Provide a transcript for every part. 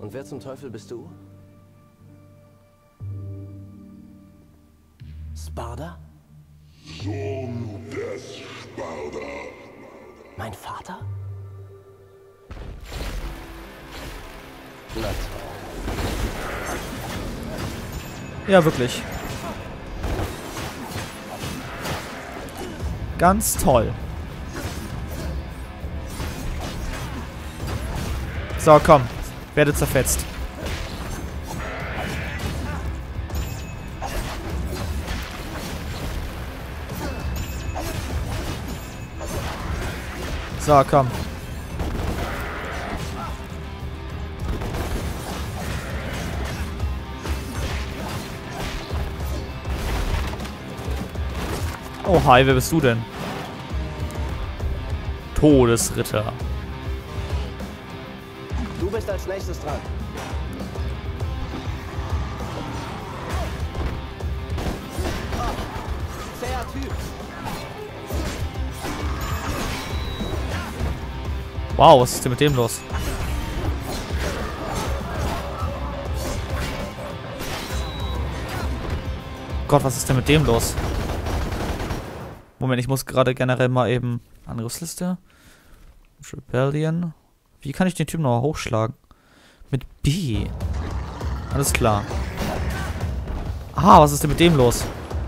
Und wer zum Teufel bist du? Sparda? Sohn des Sparda. Mein Vater? Na toll. Ja, wirklich. Ganz toll. So, komm. Werde zerfetzt. So, komm. Oh, hi, wer bist du denn? Todesritter. Du bist als nächstes dran. Zäher Typ. Wow, was ist denn mit dem los? Gott, was ist denn mit dem los? Moment, ich muss gerade generell mal eben... Angriffsliste. Rebellion. Wie kann ich den Typen noch hochschlagen? Mit B. Alles klar. Ah, was ist denn mit dem los?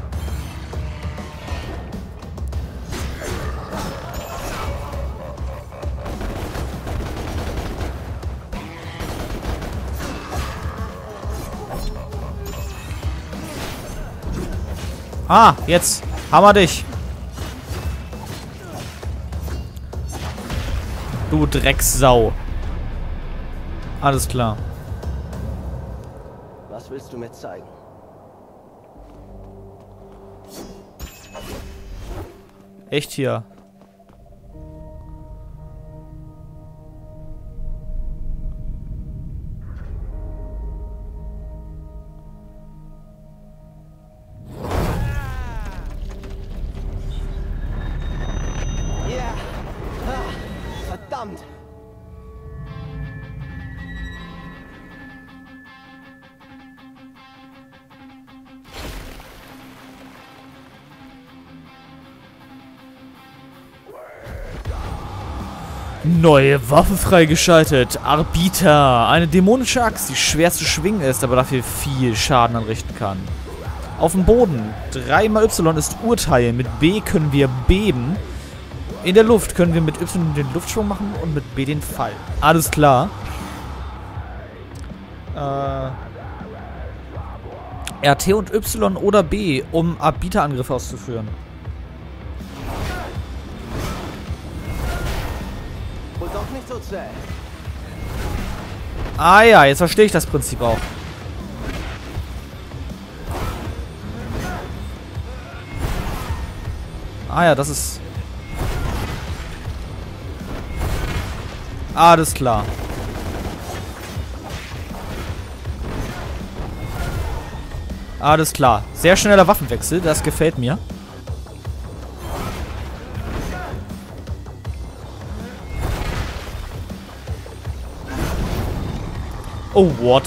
Ah, jetzt. Hammer dich. Du Drecksau. Alles klar. Was willst du mir zeigen? Echt hier. Yeah. Ah, verdammt. Neue Waffe freigeschaltet. Arbiter. Eine dämonische Axt, die schwer zu schwingen ist, aber dafür viel Schaden anrichten kann. Auf dem Boden. 3 mal Y ist Urteil. Mit B können wir beben. In der Luft können wir mit Y den Luftschwung machen und mit B den Fall. Alles klar. RT und Y oder B, um Arbiterangriffe auszuführen. Und doch nicht so zäh. Ah ja, jetzt verstehe ich das Prinzip auch. Ah ja, das ist... Alles klar. Alles klar. Sehr schneller Waffenwechsel, das gefällt mir. Oh, what?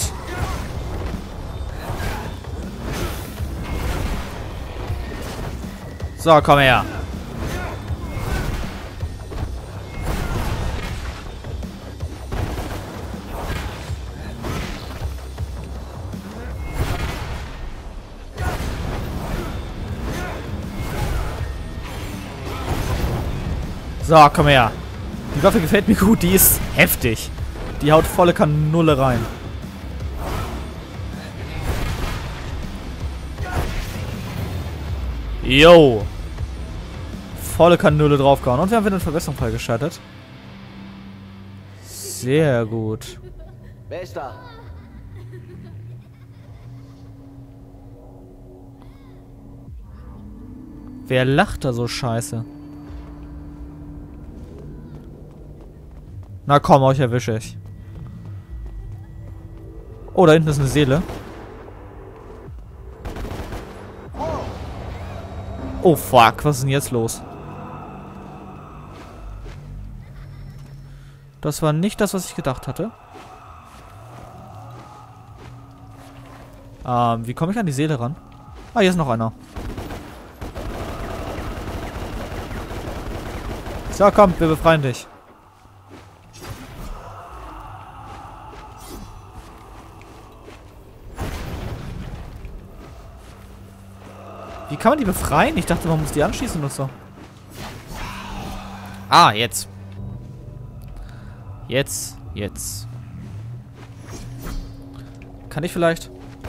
So, komm her. So, komm her. Die Waffe gefällt mir gut, die ist heftig. Die haut volle Kanüle rein. Yo. Volle Kanüle draufgehauen. Und wir haben wieder eine Verbesserung freigeschaltet. Sehr gut. Wer ist da? Wer lacht da so scheiße? Na komm, euch erwische ich. Oh, da hinten ist eine Seele. Oh fuck, was ist denn jetzt los? Das war nicht das, was ich gedacht hatte. Wie komme ich an die Seele ran? Ah, hier ist noch einer. So, komm, wir befreien dich. Wie kann man die befreien? Ich dachte, man muss die anschießen oder so. Ah, jetzt. Jetzt. Kann ich vielleicht?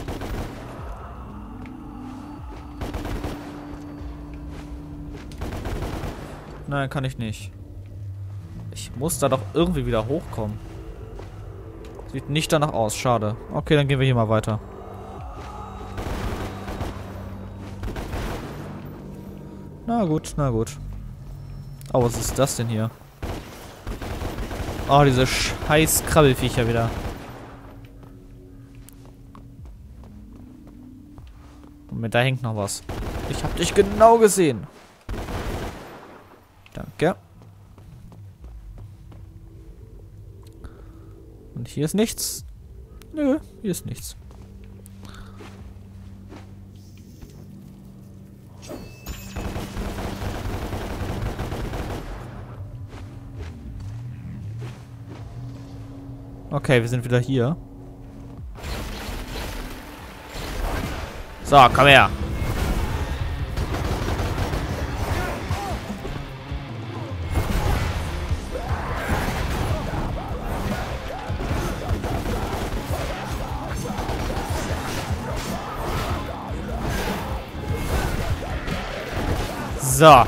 Nein, kann ich nicht. Ich muss da doch irgendwie wieder hochkommen. Sieht nicht danach aus, schade. Okay, dann gehen wir hier mal weiter. Na gut, na gut. Oh, was ist das denn hier? Oh, diese scheiß Krabbelviecher wieder. Moment, da hängt noch was. Ich hab dich genau gesehen. Danke. Und hier ist nichts. Nö, hier ist nichts. Okay, wir sind wieder hier. So, komm her. So.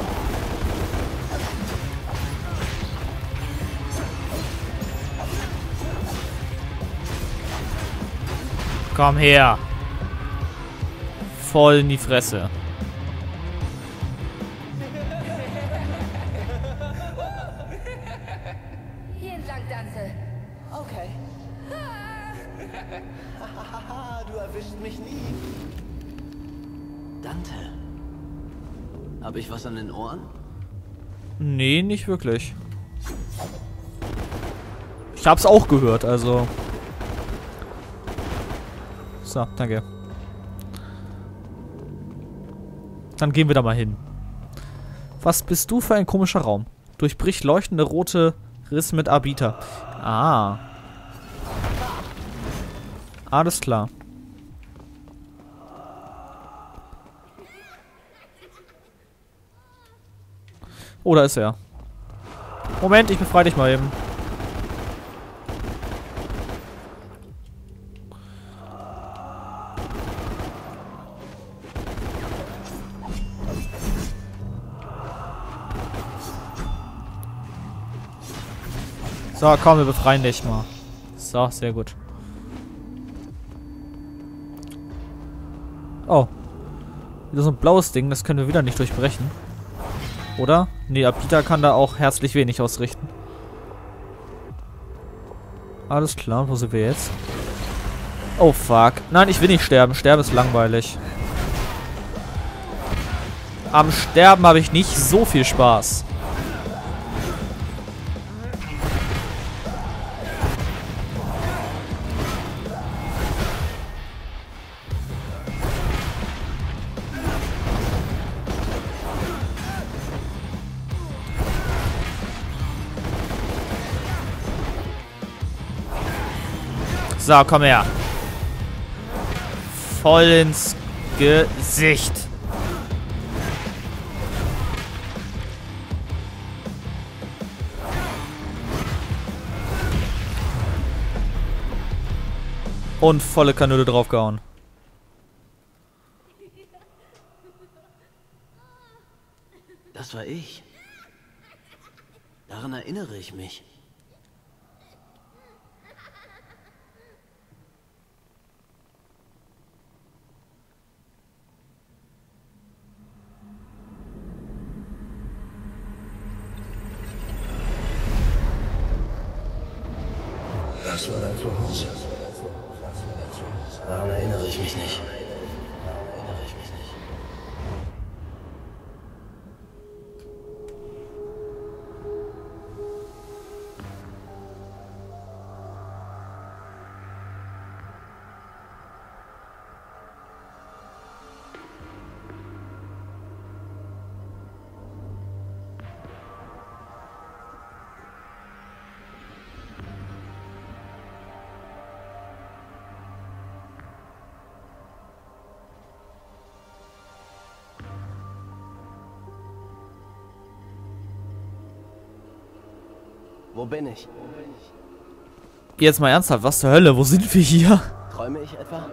Komm her. Voll in die Fresse. Hier entlang, Dante. Okay. Du erwischst mich nie. Dante. Hab ich was an den Ohren? Nee, nicht wirklich. Ich hab's auch gehört, also. So, danke. Dann gehen wir da mal hin. Was bist du für ein komischer Raum? Durchbricht leuchtende rote Riss mit Arbiter. Ah. Alles klar. Oh, da ist er. Moment, ich befreie dich mal eben. So, komm, wir befreien dich mal. So, sehr gut. Oh. Wieder so ein blaues Ding, das können wir wieder nicht durchbrechen. Oder? Nee, Arbiter kann da auch herzlich wenig ausrichten. Alles klar, wo sind wir jetzt? Oh, fuck. Nein, ich will nicht sterben. Sterben ist langweilig. Am Sterben habe ich nicht so viel Spaß. So, komm her. Voll ins Gesicht. Und volle Kanüle draufgehauen. Das war ich. Daran erinnere ich mich. Das war dein Zuhause. Daran erinnere ich mich nicht. Wo bin ich? Jetzt mal ernsthaft, was zur Hölle? Wo sind wir hier? Träume ich etwa?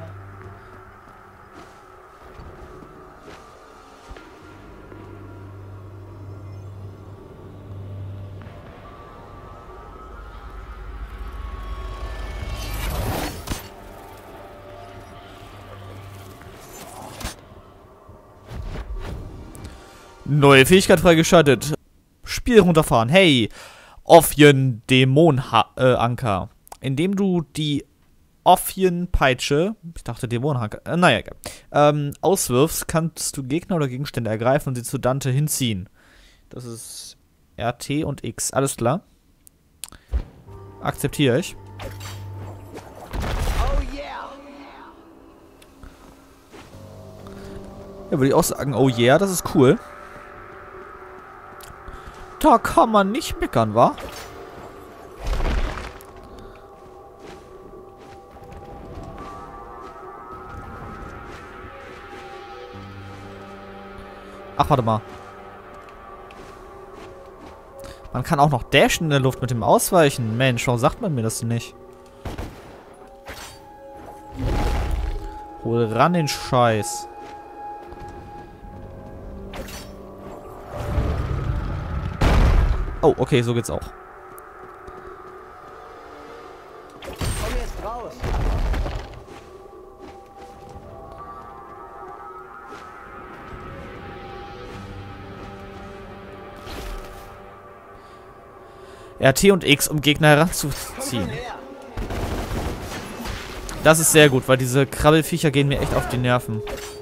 Neue Fähigkeit freigeschaltet. Spiel runterfahren. Hey, Ophien Dämonenanker. Indem du die Ophien-Peitsche, ich dachte Dämonenanker, naja, egal, auswirfst, kannst du Gegner oder Gegenstände ergreifen und sie zu Dante hinziehen. Das ist RT und X. Alles klar. Akzeptiere ich. Ja, würde ich auch sagen, oh yeah, das ist cool. Da kann man nicht meckern, wa? Ach, warte mal. Man kann auch noch dashen in der Luft mit dem Ausweichen. Mensch, warum sagt man mir das denn nicht? Hol ran den Scheiß. Oh, okay, so geht's auch. Komm jetzt raus! RT und X, um Gegner heranzuziehen. Das ist sehr gut, weil diese Krabbelfiecher gehen mir echt auf die Nerven.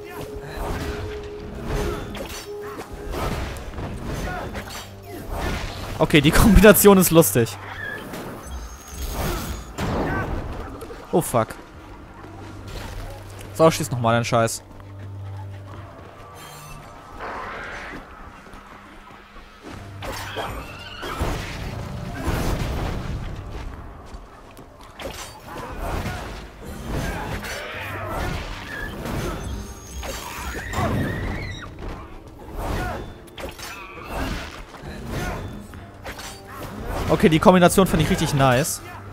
Okay, die Kombination ist lustig. Oh, fuck. So, schieß nochmal den Scheiß. Okay, die Kombination finde ich richtig nice.